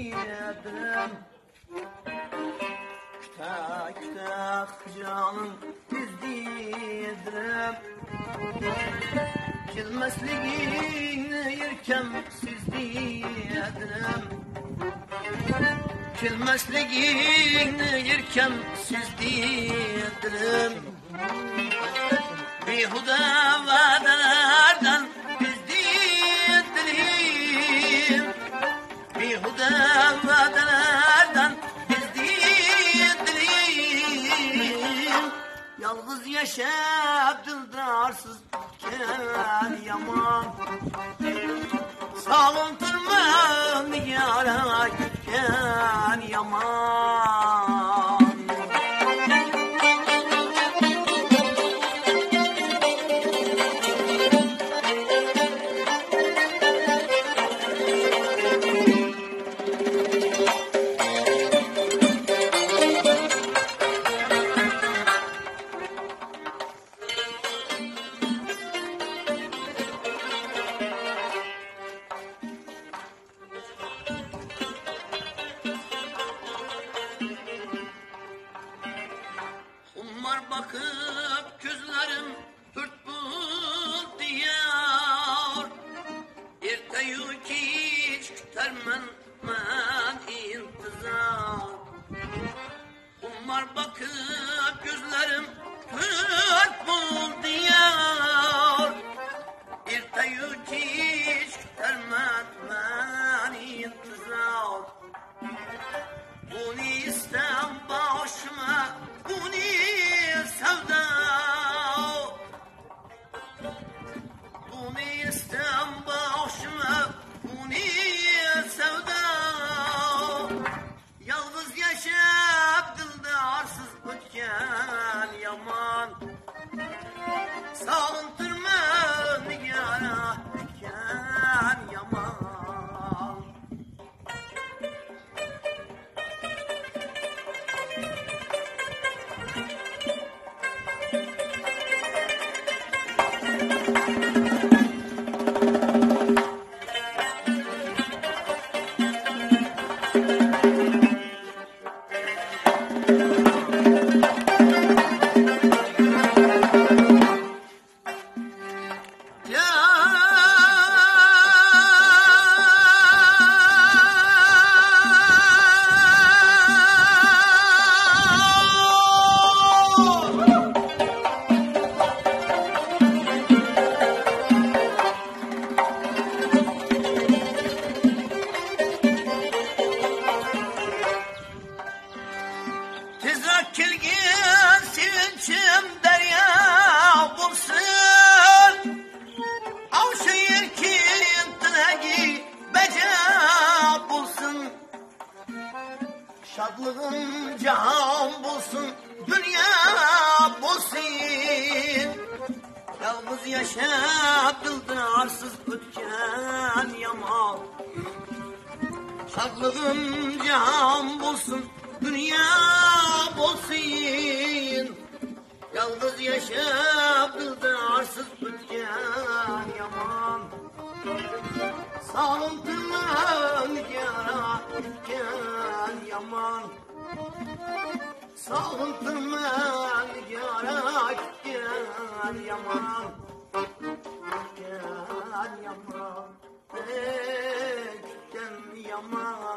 yedim. Kütek kütek canım dizdidim. Kilmesliğini yerken sizdidim. Kilmesliğini yerken sizdidim. Bihude vadelerden bizdidim. Bihude vadelerden bizdidim. Yalnız yaşayıp dildarsız ken yaman. Sağıntırman yara ken yaman. Umar bakıp gözlerim hürt diyar. Erteyü hiç kütermen intizar. Umar bakıp gözlerim hürt diyar. Erteyü hiç kütermen intizar. Bunu istem başıma, bunu sevda. Bunu istem başıma, bunu sevda. Yalnız yaşayıp dildarsız ötken yaman. Sağıntırma nigara ötken yaman. Tezrak kelgen sevinçim derya bulsun. Avşehir kilintine beca bulsun. Şadlığın cihan bulsun, dünya bulsun. Yalnız yaşayıp dildarsız ötken yaman. Şadlığın cihan bulsun, dünya bulsun. Yalnız yaşayıp dildarsız ötken yaman. Sağıntırman yara ötken yaman. Sağıntırman yara ötken yaman. Ötken yaman. Ötken yaman.